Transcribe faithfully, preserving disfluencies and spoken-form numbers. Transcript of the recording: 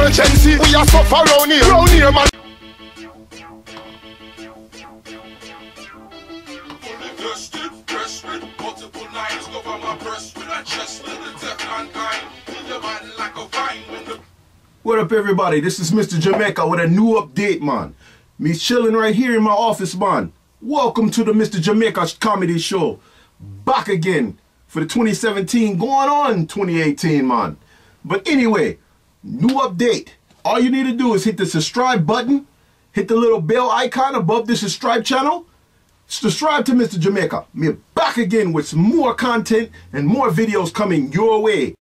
emergency. We are suffer round here, round here, man. What up, everybody? This is Mister Jamaica with a new update, man. Me chilling right here in my office, man. Welcome to the Mister Jamaica Comedy Show. Back again for the twenty seventeen, going on twenty eighteen, man. But anyway, new update. All you need to do is hit the subscribe button, hit the little bell icon above the subscribe channel. Subscribe to Mister Jamaica. Me back again with some more content and more videos coming your way.